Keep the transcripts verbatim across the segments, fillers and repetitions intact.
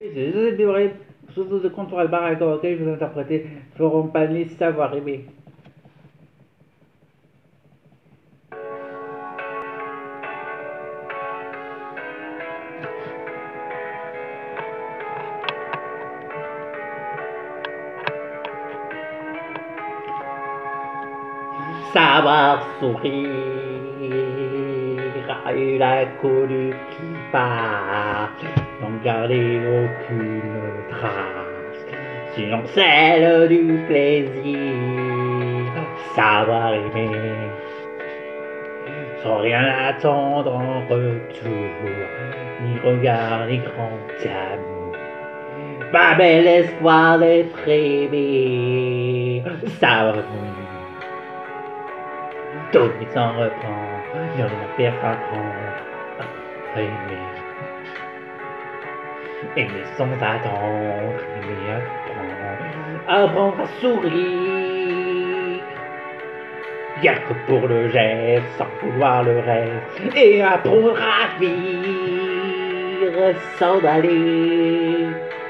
C'est José bourré, surtout de comptoir le bar à auquel je vous interpréter Florent Pagny Savoir Aimer. Savoir sourire à une inconnue qui passe, n'en garder aucune trace, sinon celle du plaisir. Savoir aimer, sans rien attendre en retour, ni regard ni grand amour, ma belle espoir d'être aimé. Savoir donner sans reprendre, ne rien faire apprendre, aimer, aimer sans attendre, aimer apprendre, apprendre à sourire, rien que pour le geste, sans vouloir le reste, et apprendre à vivre sans aller.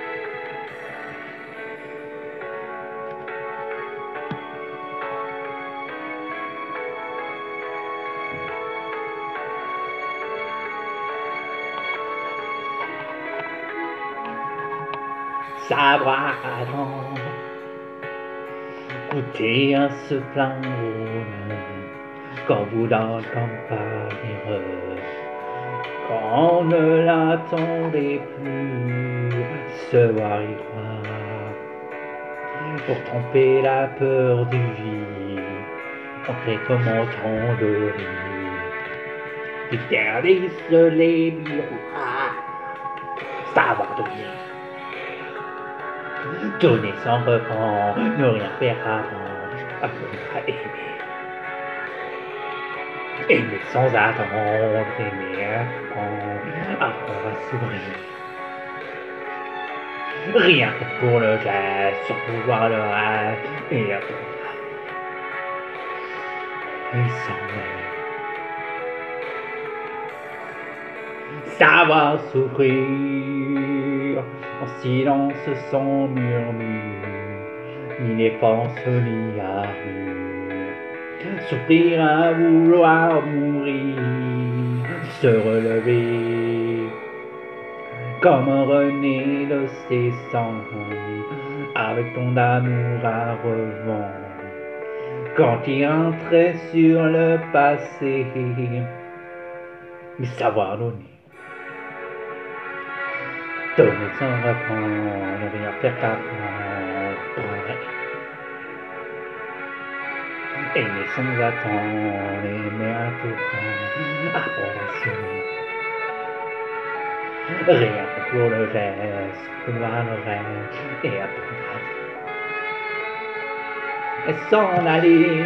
Savoir attendre, goûter un ce plein rôle, quand vous dans le campagne, quand on ne l'attendait plus, se voir y croire, pour tromper la peur du vide, en récommençant de rire, qui ternissent les miroirs. Savoir donner, donner sans reprendre, ne rien faire avant, apprendre à aimer, aimer sans attendre, aimer apprendre, apprendre à sourire, rien que pour le geste, sur pouvoir le reste, et apprendre et s'en aller. Savoir souffrir en silence sans murmure, ni défense ni armure, souffrir à vouloir mourir, se relever comme un rené de ses cendres, avec ton amour à revendre, quand il entrait sur le passé, mais savoir donner, donner sans reprendre, ne rien faire qu'apprendre, aimer sans attendre, aimer à tout temps, apprendre à sourire, rien que pour le geste, pouvoir le reste, et apprendre à vivre, et s'en aller,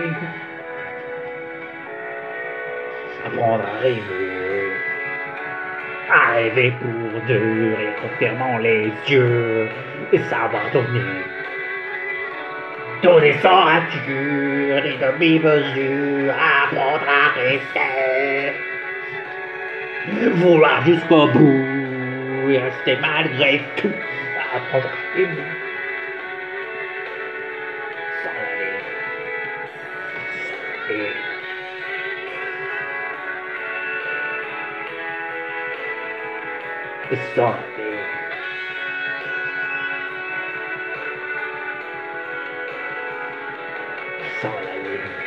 apprendre à rêver, à rêver pour deux, et en fermant les yeux, et savoir donner, donner sans rature, et demi-mesure, apprendre à rester, vouloir jusqu'au bout, et rester malgré tout, apprendre à aimer, s'en aller, s'en aller. Et s'en aller, s'en aller.